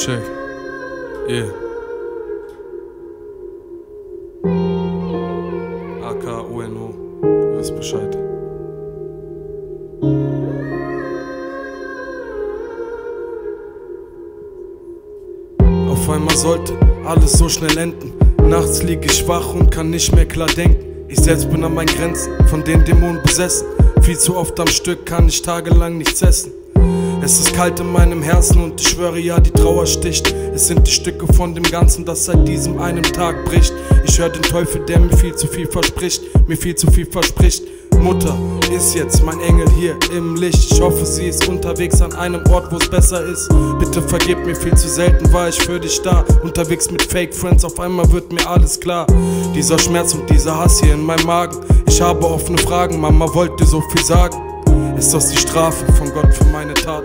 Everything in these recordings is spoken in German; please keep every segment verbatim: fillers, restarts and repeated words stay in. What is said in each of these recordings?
Check. Yeah. A K U N O. Du weißt Bescheid. Auf einmal sollte alles so schnell enden. Nachts lieg ich wach und kann nicht mehr klar denken. Ich selbst bin an meinen Grenzen, von den Dämonen besessen. Viel zu oft am Stück kann ich tagelang nichts essen. Es ist kalt in meinem Herzen und ich schwöre, ja, die Trauer sticht. Es sind die Stücke von dem Ganzen, das seit diesem einen Tag bricht. Ich höre den Teufel, der mir viel zu viel verspricht, mir viel zu viel verspricht. Mutter ist jetzt mein Engel hier im Licht. Ich hoffe, sie ist unterwegs an einem Ort, wo es besser ist. Bitte vergib mir, viel zu selten war ich für dich da. Unterwegs mit Fake Friends, auf einmal wird mir alles klar. Dieser Schmerz und dieser Hass hier in meinem Magen. Ich habe offene Fragen, Mama wollte so viel sagen. Ist das die Strafe von Gott für meine Tat?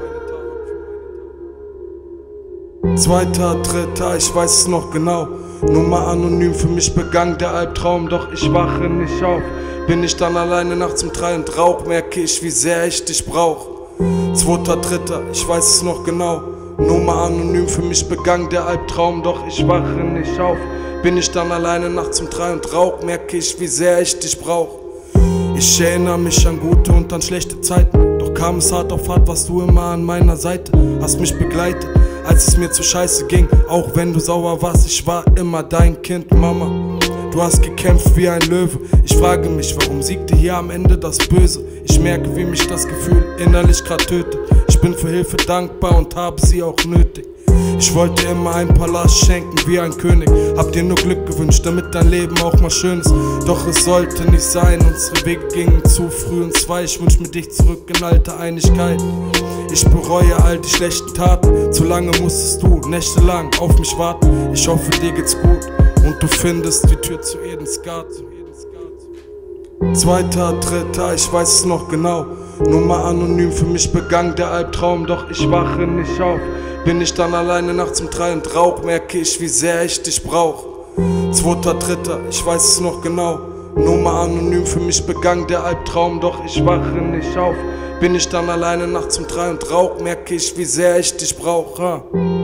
Zweiter, dritter, ich weiß es noch genau. Nummer anonym, für mich begann der Albtraum. Doch ich wache nicht auf. Bin ich dann alleine nachts um drei und rauch, merke ich, wie sehr ich dich brauch. Zweiter, dritter, ich weiß es noch genau. Nummer anonym, für mich begann der Albtraum. Doch ich wache nicht auf. Bin ich dann alleine nachts um drei und rauch, merke ich, wie sehr ich dich brauch. Ich erinnere mich an gute und an schlechte Zeiten. Doch kam es hart auf hart, warst du immer an meiner Seite. Hast mich begleitet, als es mir zu scheiße ging. Auch wenn du sauer warst, ich war immer dein Kind, Mama. Du hast gekämpft wie ein Löwe. Ich frage mich, warum siegte hier am Ende das Böse? Ich merke, wie mich das Gefühl innerlich grad tötet. Ich bin für Hilfe dankbar und habe sie auch nötig. Ich wollte immer ein Palast schenken wie ein König. Hab dir nur Glück gewünscht, damit dein Leben auch mal schön ist. Doch es sollte nicht sein, unsere Wege gingen zu früh ins Zwei. Ich wünsch mir dich zurück in alte Einigkeit. Ich bereue all die schlechten Taten. Zu lange musstest du nächtelang auf mich warten. Ich hoffe, dir geht's gut und du findest die Tür zu Edens Garten. Zweiter, dritter, ich weiß es noch genau. Nummer anonym, für mich begann der Albtraum. Doch ich wache nicht auf. Bin ich dann alleine nachts um drei und rauch, merke ich, wie sehr ich dich brauch. Zweiter, dritter, ich weiß es noch genau. Nummer anonym, für mich begann der Albtraum. Doch ich wache nicht auf. Bin ich dann alleine nachts um drei und rauch, merke ich, wie sehr ich dich brauch. Ha?